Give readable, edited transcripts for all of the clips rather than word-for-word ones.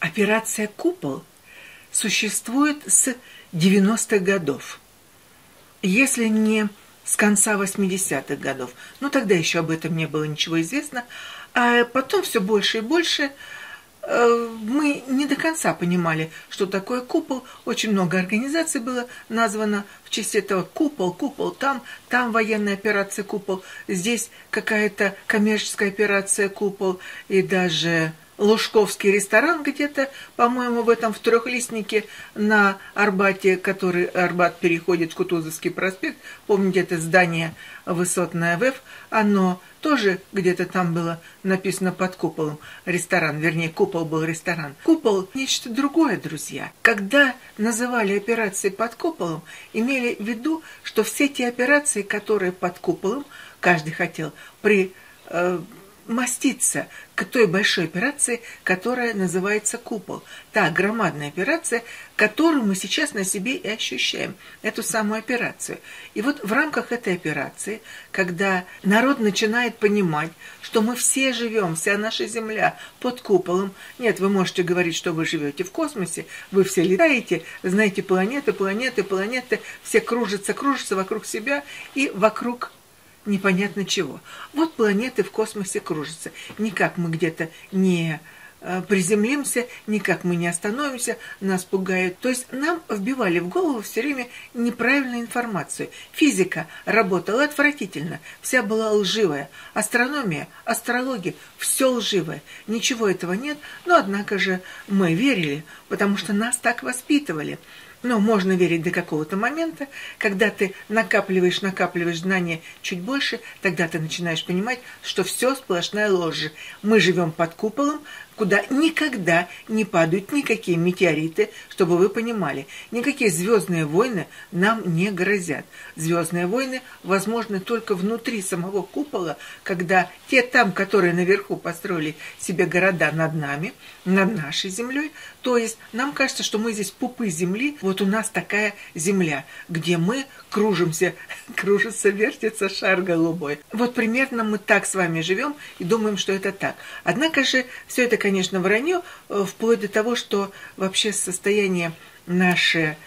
Операция «Купол» существует с 90-х годов, если не с конца 80-х годов. Ну, тогда еще об этом не было ничего известно. А потом все больше и больше мы не до конца понимали, что такое купол. Очень много организаций было названо в честь этого. Купол, там военная операция «Купол», здесь какая-то коммерческая операция «Купол», и даже Лужковский ресторан где-то, по-моему, в этом в трехлистнике на Арбате, который Арбат переходит в Кутузовский проспект. Помните, это здание высотное ВЭФ, оно тоже где-то там было написано под куполом ресторан, вернее, купол был ресторан. Купол – нечто другое, друзья. Когда называли операции под куполом, имели в виду, что все те операции, которые под куполом, каждый хотел примоститься к той большой операции, которая называется «Купол». Та громадная операция, которую мы сейчас на себе и ощущаем, эту самую операцию. И вот в рамках этой операции, когда народ начинает понимать, что мы все живем, вся наша Земля под куполом. Нет, вы можете говорить, что вы живете в космосе, вы все летаете, знаете, планеты, все кружатся вокруг себя и вокруг непонятно чего. Вот планеты в космосе кружатся. Никак мы где-то не приземлимся, никак мы не остановимся, нас пугают. То есть нам вбивали в голову все время неправильную информацию. Физика работала отвратительно, вся была лживая. Астрономия, астрология, все лживое. Ничего этого нет, но однако же мы верили, потому что нас так воспитывали. Но можно верить до какого-то момента, когда ты накапливаешь знания чуть больше, тогда ты начинаешь понимать, что все сплошная ложь. Мы живем под куполом, куда никогда не падают никакие метеориты, чтобы вы понимали. Никакие звездные войны нам не грозят. Звездные войны возможны только внутри самого купола, когда те там, которые наверху построили себе города над нами, над нашей землей, то есть нам кажется, что мы здесь пупы земли, вот у нас такая земля, где мы кружимся, вертится шар голубой. Вот примерно мы так с вами живем и думаем, что это так. Однако же все это, конечно, вранье, вплоть до того, что вообще состояние нашей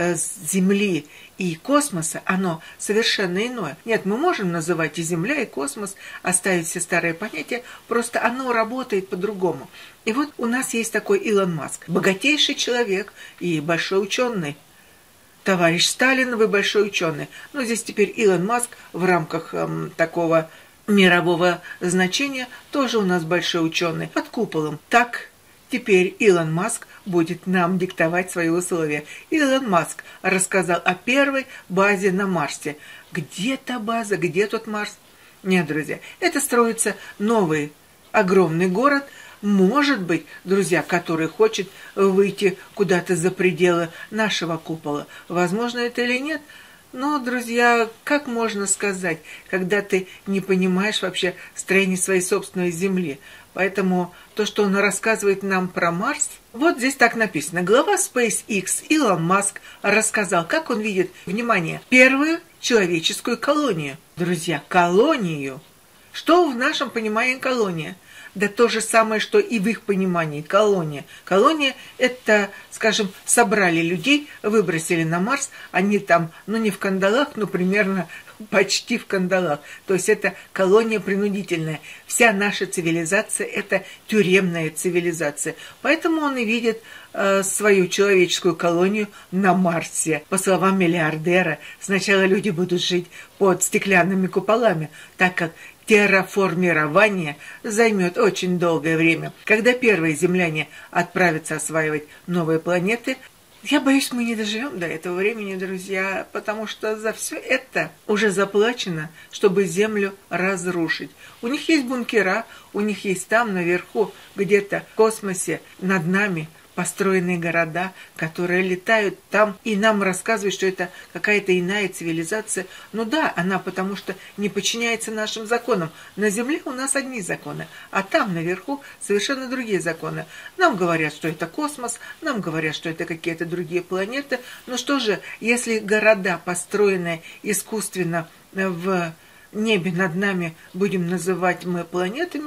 Земли и космоса, оно совершенно иное. Нет, мы можем называть и Земля, и космос, оставить все старые понятия, просто оно работает по-другому. И вот у нас есть такой Илон Маск, богатейший человек и большой ученый. Товарищ Сталин, вы большой ученый. Но здесь теперь Илон Маск в рамках такого мирового значения тоже у нас большой ученый. Под куполом. Так теперь Илон Маск будет нам диктовать свои условия. Илон Маск рассказал о первой базе на Марсе. Где та база, где тот Марс? Нет, друзья, это строится новый огромный город, может быть, друзья, который хочет выйти куда-то за пределы нашего купола. Возможно это или нет? Но, друзья, как можно сказать, когда ты не понимаешь вообще строение своей собственной Земли? Поэтому то, что он рассказывает нам про Марс, вот здесь так написано. Глава SpaceX Илон Маск рассказал, как он видит, внимание, первую человеческую колонию. Друзья, колонию. Что в нашем понимании колония? Да то же самое, что и в их понимании колония. Колония – это, скажем, собрали людей, выбросили на Марс, они там, ну не в кандалах, но примерно почти в кандалах. То есть это колония принудительная. Вся наша цивилизация – это тюремная цивилизация. Поэтому он и видит свою человеческую колонию на Марсе. По словам миллиардера, сначала люди будут жить под стеклянными куполами, так как терраформирование займет очень долгое время. Когда первые земляне отправятся осваивать новые планеты, я боюсь, мы не доживем до этого времени, друзья, потому что за все это уже заплачено, чтобы Землю разрушить. У них есть бункера, у них есть там наверху, где-то в космосе, над нами построенные города, которые летают там, и нам рассказывают, что это какая-то иная цивилизация. Ну да, она потому что не подчиняется нашим законам. На Земле у нас одни законы, а там наверху совершенно другие законы. Нам говорят, что это космос, нам говорят, что это какие-то другие планеты. Но что же, если города, построенные искусственно в небе над нами, будем называть мы планетами,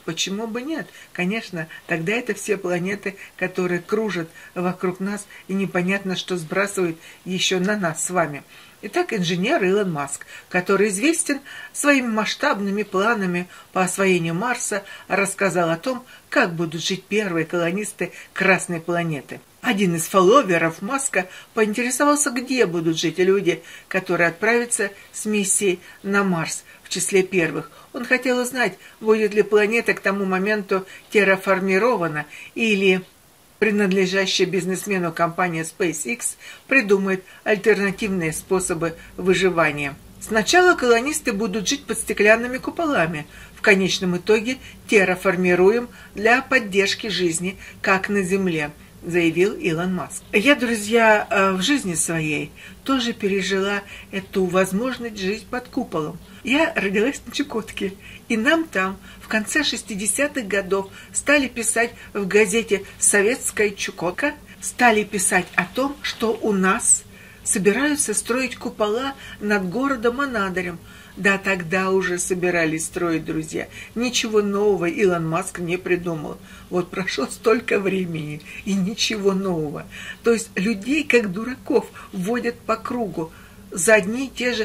почему бы нет? Конечно, тогда это все планеты, которые кружат вокруг нас, и непонятно, что сбрасывают еще на нас с вами. Итак, инженер Илон Маск, который известен своими масштабными планами по освоению Марса, рассказал о том, как будут жить первые колонисты Красной планеты. Один из фолловеров Маска поинтересовался, где будут жить люди, которые отправятся с миссией на Марс в числе первых. Он хотел узнать, будет ли планета к тому моменту терраформирована или принадлежащая бизнесмену компания SpaceX придумает альтернативные способы выживания. Сначала колонисты будут жить под стеклянными куполами. В конечном итоге терраформируем для поддержки жизни, как на Земле, заявил Илон Маск. Я, друзья, в жизни своей тоже пережила эту возможность жить под куполом. Я родилась на Чукотке, и нам там в конце 60-х годов стали писать в газете «Советская Чукотка», стали писать о том, что у нас собираются строить купола над городом Анадырем. Да, тогда уже собирались строить, друзья. Ничего нового Илон Маск не придумал. Вот прошло столько времени, и ничего нового. То есть людей, как дураков, вводят по кругу. За один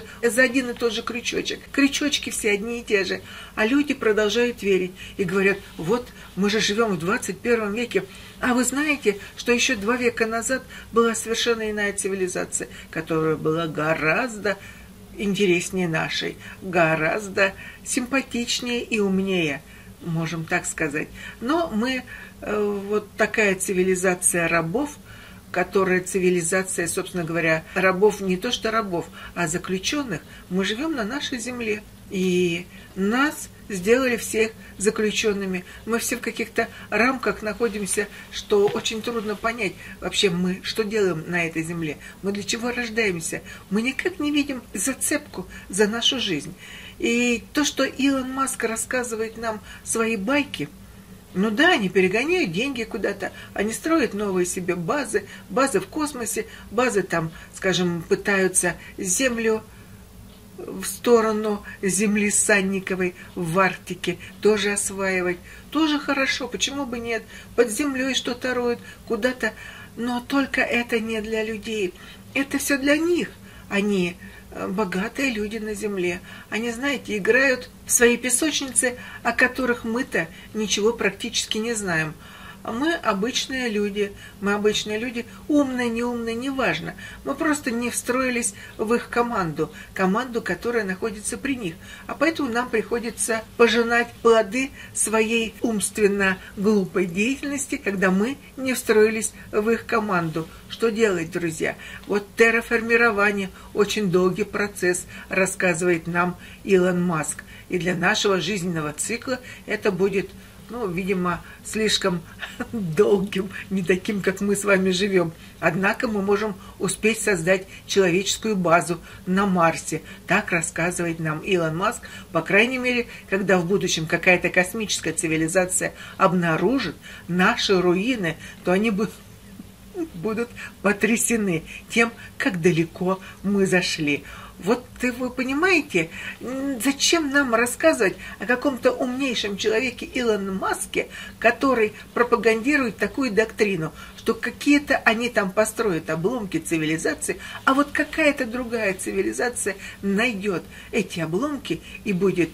и тот же крючочек. Крючочки все одни и те же. А люди продолжают верить и говорят, вот мы же живем в 21 веке. А вы знаете, что еще 2 века назад была совершенно иная цивилизация, которая была гораздо интереснее нашей, гораздо симпатичнее и умнее, можем так сказать. Но мы, вот такая цивилизация рабов, которая цивилизация, собственно говоря, рабов, не то что рабов, а заключенных, мы живем на нашей земле. И нас сделали всех заключенными. Мы все в каких-то рамках находимся, что очень трудно понять вообще мы, что делаем на этой земле. Мы для чего рождаемся? Мы никак не видим зацепку за нашу жизнь. И то, что Илон Маск рассказывает нам свои байки, ну да, они перегоняют деньги куда-то, они строят новые себе базы в космосе, базы там, скажем, пытаются Землю в сторону земли Санниковой в Арктике тоже осваивать. Тоже хорошо, почему бы нет? Под землей что-то роют куда-то, но только это не для людей. Это все для них. Они богатые люди на земле. Они, знаете, играют в свои песочницы, о которых мы-то ничего практически не знаем. А мы обычные люди, умные, неумные, неважно. Мы просто не встроились в их команду, которая находится при них. А поэтому нам приходится пожинать плоды своей умственно глупой деятельности, когда мы не встроились в их команду. Что делать, друзья? Вот терраформирование – очень долгий процесс, рассказывает нам Илон Маск. И для нашего жизненного цикла это будет, видимо, слишком долгим, не таким, как мы с вами живем. Однако мы можем успеть создать человеческую базу на Марсе. Так рассказывает нам Илон Маск. По крайней мере, когда в будущем какая-то космическая цивилизация обнаружит наши руины, то они будут потрясены тем, как далеко мы зашли. Вот вы понимаете, зачем нам рассказывать о каком-то умнейшем человеке Илоне Маске, который пропагандирует такую доктрину, что какие-то они там построят обломки цивилизации, а вот какая-то другая цивилизация найдет эти обломки и будет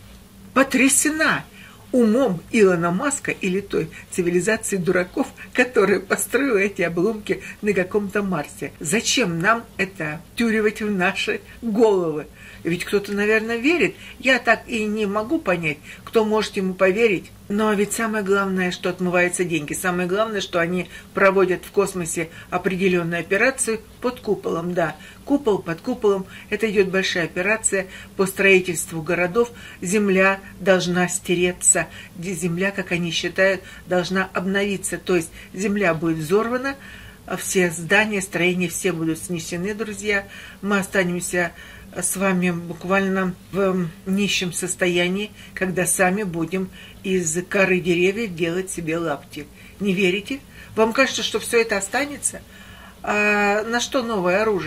потрясена умом Илона Маска или той цивилизации дураков, которая построила эти обломки на каком-то Марсе. Зачем нам это втюривать в наши головы? Ведь кто-то, наверное, верит. Я так и не могу понять, кто может ему поверить. Но ведь самое главное, что отмываются деньги. Самое главное, что они проводят в космосе определенную операцию под куполом. Да, купол под куполом. Это идет большая операция по строительству городов. Земля должна стереться. Земля, как они считают, должна обновиться. То есть земля будет взорвана, все здания, строения, все будут снесены, друзья. Мы останемся с вами буквально в нищем состоянии, когда сами будем из коры деревьев делать себе лапти. Не верите? Вам кажется, что все это останется? А на что новое оружие?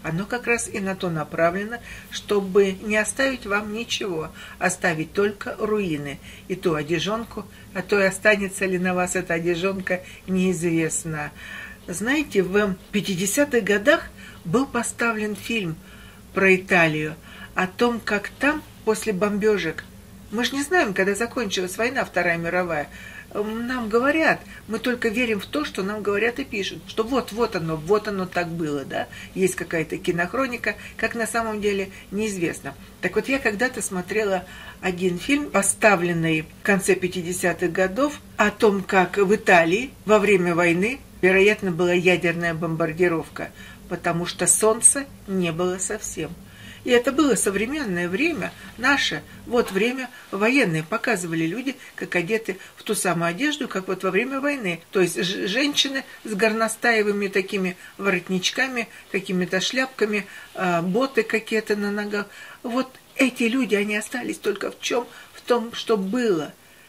оно как раз и на то направлено, чтобы не оставить вам ничего, оставить только руины и ту одежонку, а то и останется ли на вас эта одежонка, неизвестно. Знаете, в 50-х годах был поставлен фильм про Италию, о том, как там после бомбежек, мы же не знаем, когда закончилась война Вторая мировая, нам говорят, мы только верим в то, что нам говорят и пишут, что вот оно так было, да, есть какая-то кинохроника, как на самом деле неизвестно. Так вот, я когда-то смотрела один фильм, поставленный в конце 50-х годов, о том, как в Италии во время войны, вероятно, была ядерная бомбардировка, потому что солнца не было совсем. И это было современное время, наше, вот время военное. Показывали люди, как одеты в ту самую одежду, как вот во время войны. То есть женщины с горностаевыми такими воротничками, какими-то шляпками, боты какие-то на ногах. Вот эти люди, они остались только в чем? В том, что было.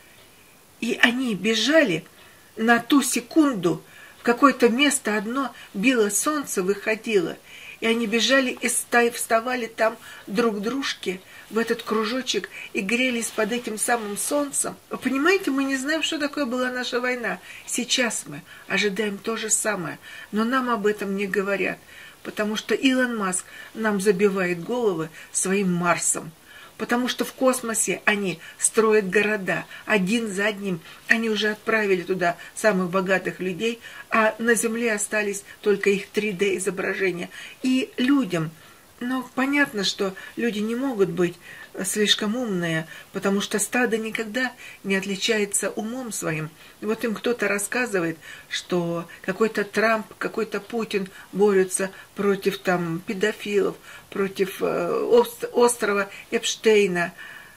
И они бежали на ту секунду, в какое-то место одно било солнце, выходило. И они бежали и вставали там друг к дружке в этот кружочек и грелись под этим самым солнцем. Вы понимаете, мы не знаем, что такое была наша война. Сейчас мы ожидаем то же самое, но нам об этом не говорят, потому что Илон Маск нам забивает головы своим Марсом. Потому что в космосе они строят города, один за одним. Они уже отправили туда самых богатых людей, а на Земле остались только их 3D-изображения. И людям, понятно, что люди не могут быть слишком умные, потому что стадо никогда не отличается умом своим. И вот им кто-то рассказывает, что какой-то Трамп, какой-то Путин борются против там педофилов, против острова Эпштейна.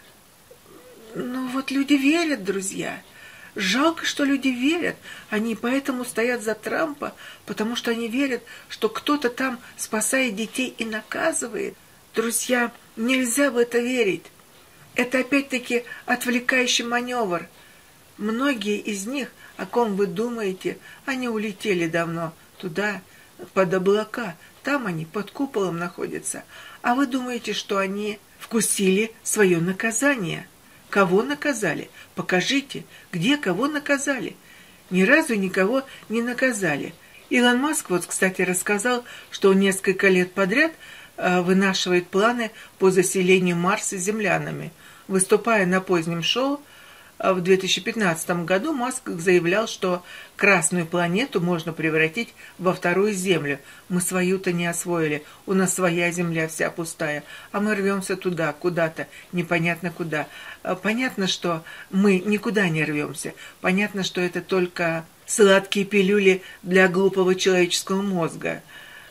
Вот люди верят, друзья. Жалко, что люди верят. Они поэтому стоят за Трампа, потому что они верят, что кто-то там спасает детей и наказывает. Друзья, нельзя в это верить. Это опять-таки отвлекающий маневр. Многие из них, о ком вы думаете, они улетели давно туда, под облака. Там они под куполом находятся. А вы думаете, что они вкусили свое наказание? Кого наказали? Покажите, где кого наказали. Ни разу никого не наказали. Илон Маск, кстати, рассказал, что он несколько лет подряд вынашивает планы по заселению Марса землянами. Выступая на позднем шоу в 2015 году, Маск заявлял, что Красную планету можно превратить во вторую Землю. Мы свою-то не освоили, у нас своя Земля вся пустая, а мы рвемся туда, куда-то, непонятно куда. Понятно, что мы никуда не рвемся, понятно, что это только сладкие пилюли для глупого человеческого мозга.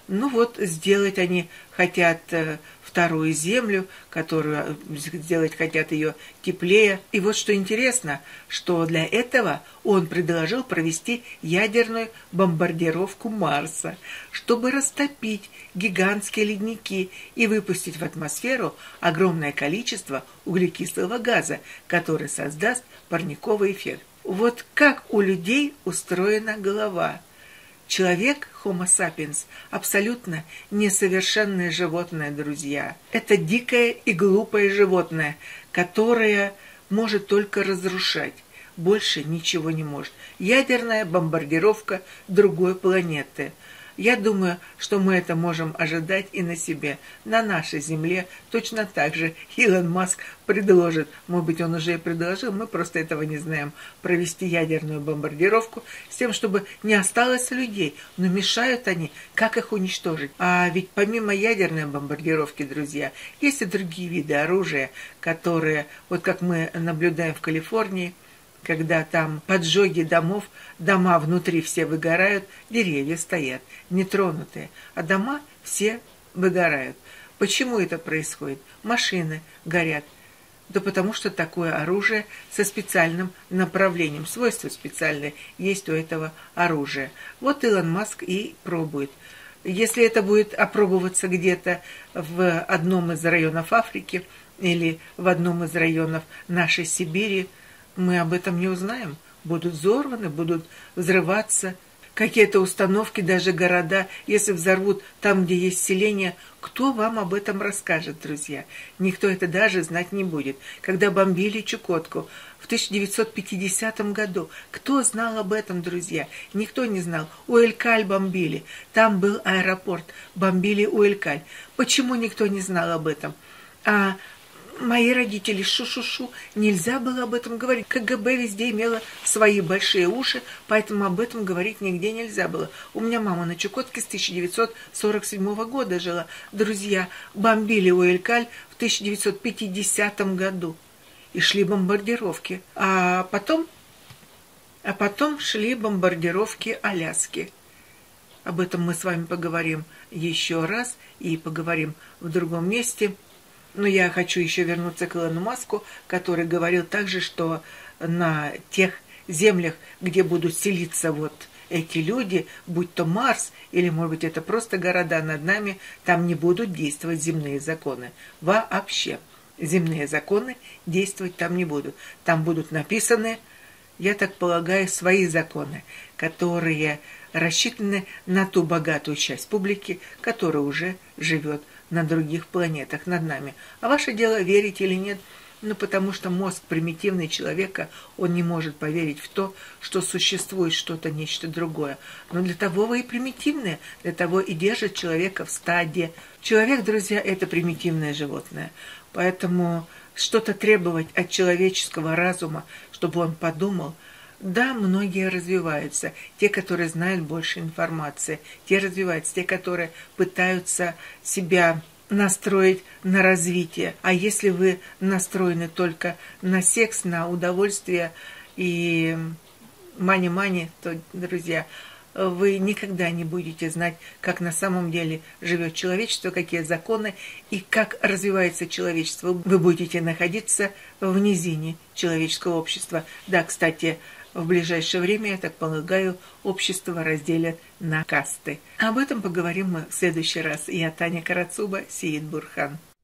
Сделать они хотят вторую Землю, которую сделать хотят ее теплее. И вот что интересно, что для этого он предложил провести ядерную бомбардировку Марса, чтобы растопить гигантские ледники и выпустить в атмосферу огромное количество углекислого газа, который создаст парниковый эффект. Вот как у людей устроена голова. Человек, Homo sapiens, абсолютно несовершенное животное, друзья. Это дикое и глупое животное, которое может только разрушать. Больше ничего не может. Ядерная бомбардировка другой планеты. Я думаю, что мы это можем ожидать и на себе, на нашей Земле. Точно так же Илон Маск предложит, может быть, он уже и предложил, мы просто этого не знаем, провести ядерную бомбардировку с тем, чтобы не осталось людей. Но мешают они, как их уничтожить? А ведь помимо ядерной бомбардировки, друзья, есть и другие виды оружия, которые, как мы наблюдаем в Калифорнии, когда там поджоги домов, дома внутри все выгорают, деревья стоят нетронутые, а дома все выгорают. Почему это происходит? Машины горят. Да потому что такое оружие со специальным направлением, свойства специальные есть у этого оружия. Вот Илон Маск и пробует. Если это будет опробоваться где-то в одном из районов Африки или в одном из районов нашей Сибири, мы об этом не узнаем. Будут взорваны, будут взрываться. какие-то установки, даже города, если взорвут там, где есть селение, кто вам об этом расскажет, друзья? Никто это даже знать не будет. Когда бомбили Чукотку в 1950 году, кто знал об этом, друзья? Никто не знал. Уэлькаль бомбили, там был аэропорт, бомбили Уэлькаль. Почему никто не знал об этом? А мои родители шу-шу-шу, нельзя было об этом говорить. КГБ везде имела свои большие уши, поэтому об этом говорить нигде нельзя было. У меня мама на Чукотке с 1947 года жила. Друзья, бомбили Уэлькаль в 1950 году. И шли бомбардировки. А потом шли бомбардировки Аляски. Об этом мы с вами поговорим еще раз и поговорим в другом месте. Но я хочу еще вернуться к Илону Маску, который говорил также, что на тех землях, где будут селиться вот эти люди, будь то Марс или, может быть, это просто города над нами, там не будут действовать земные законы. Вообще. Земные законы действовать там не будут. Там будут написаны, я так полагаю, свои законы, которые рассчитаны на ту богатую часть публики, которая уже живет на других планетах над нами. А ваше дело, верить или нет, потому что мозг примитивный человека, он не может поверить в то, что существует что-то, нечто другое. Но для того вы и примитивные, для того и держит человека в стадии. Человек, друзья, это примитивное животное. Поэтому что-то требовать от человеческого разума, чтобы он подумал. Да, многие развиваются. Те, которые знают больше информации, те развиваются, те, которые пытаются себя настроить на развитие. А если вы настроены только на секс, на удовольствие и мани-мани, то, друзья, вы никогда не будете знать, как на самом деле живет человечество, какие законы и как развивается человечество. Вы будете находиться в низине человеческого общества. Да, кстати, в ближайшее время, я так полагаю, общество разделят на касты. Об этом поговорим мы в следующий раз. Я Таня Карацуба, Сеид Бурхан.